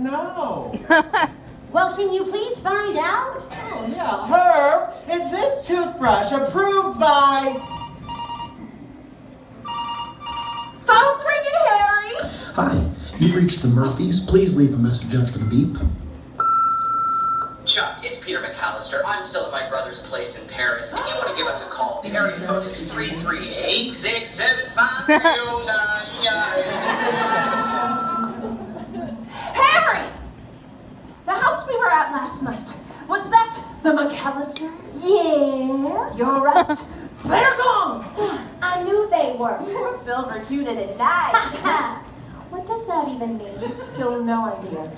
know. Well, can you please find out? Oh, yeah. Herb, is this toothbrush approved by... Phone's ringing, Harry. Hi, you've reached the Murphys. Please leave a message after the beep. Chuck, it's Peter McAllister. I'm still at my brother's place in Paris. If you want to give us a call, the area code is 338-675-0999. Harry! The house we were at last night, was that the McAllister? Yeah. You're right. They're gone. I knew they were. Silver tuning at night. What does that even mean? Still no idea.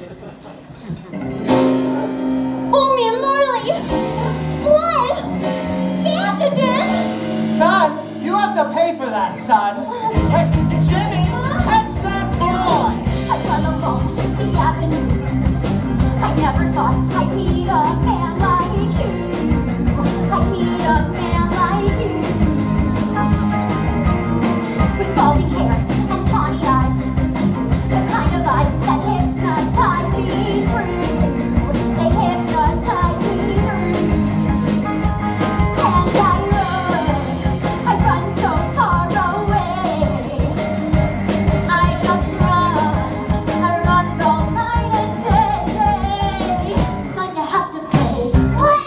Oh man, Marley! Blood! Bandages! Son, you have to pay for that, son. Hey, Jimmy, catch that boy! I run along the avenue. I never thought I'd meet a man like you. I'd meet a man like you. With balding hair and tawny eyes. The kind of eyes that hypnotize me through. They hypnotize me through. And I run so far away. I just run, I run all night and day. Son, you have to pay. What?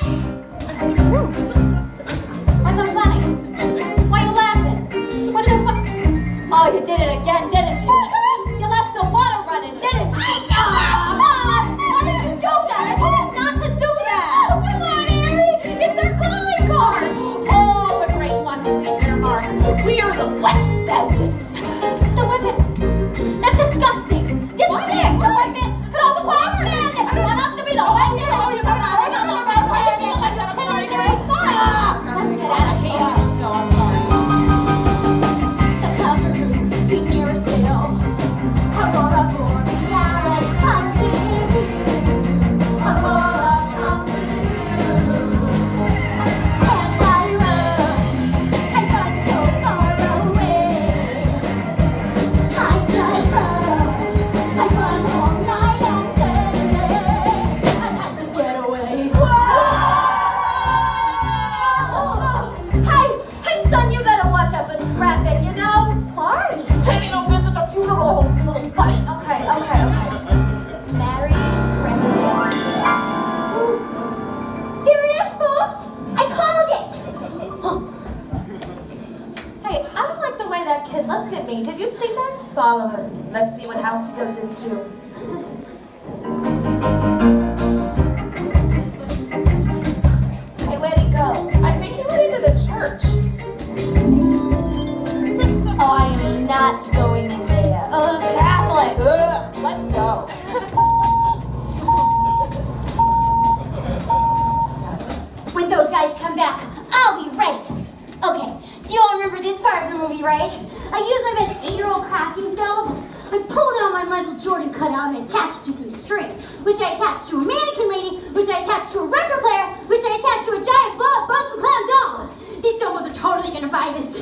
What's so funny? Why you laughing? What's so funny? Oh, you did it again, didn't you? You left the water running, didn't you? Mom! Why did you do that? I told you not to do that! Oh, come on, Harry! It's our calling card! All the great ones leave their mark. We are the wet bandits. The whippet! That's disgusting! You're sick! The whippet! No, the wet bandits! You want us to be the wet bandits? Oh, you got out of the wet bandits! Sorry! Let's get out of here! Let's go, I'm sorry. The clouds are blue, be near still. Aurora borealis comes to view. Aurora comes to view. And I run so far away. I just run all night and day. I had to get away. Whoa! Hey, son, you better watch out for traffic, you know? Sorry. Taking no visit to funeral homes, little buddy. Okay. Merry Christmas. Here it is, folks. I called it. Hey, I don't like the way that kid looked at me. Did you see that? Follow him. Let's see what house he goes into. Hey, where'd he go? I think he went into the church. Oh, I am not going in there. Catholics. Ugh, let's go. When those guys come back, I'll be ready. Okay, so you all remember this part of the movie, right? I used my best 8-year-old crafting skills. I pulled out my Michael Jordan cutout and attached to some string, which I attached to a mannequin lady, which I attached to a record player, which I attached to a giant Buzz the Clown doll. These doughboys are totally gonna buy this.